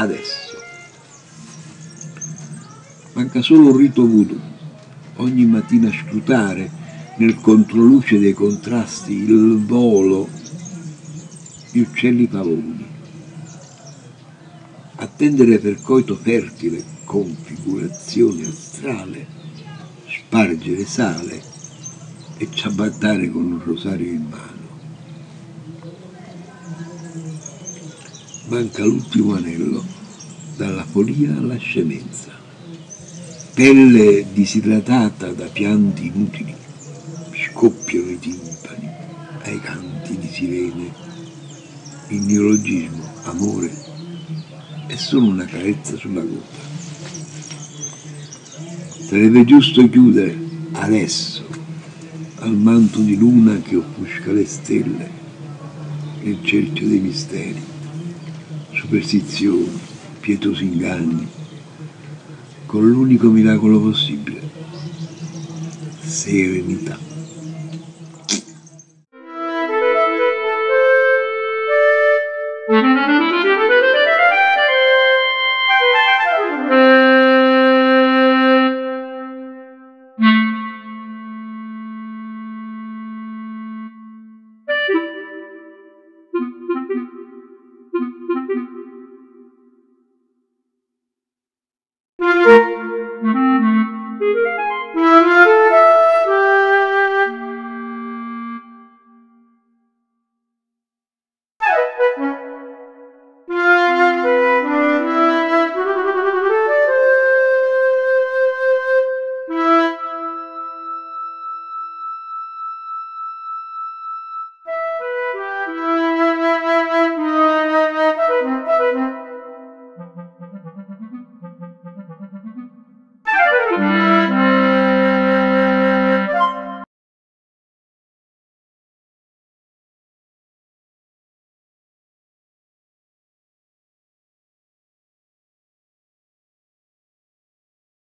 adesso. Manca solo un rito voodoo, ogni mattina scrutare nel controluce dei contrasti il volo di uccelli pavoni, attendere per coito fertile configurazione astrale, spargere sale e ciabattare con un rosario in mano. Manca l'ultimo anello, dalla follia alla scemenza, pelle disidratata da pianti inutili, scoppiano i timpani ai canti di sirene, il neologismo, amore, è solo una carezza sulla gola. Sarebbe giusto chiudere adesso al manto di luna che offusca le stelle nel cerchio dei misteri, superstizioni, pietosi inganni, con l'unico miracolo possibile, serenità.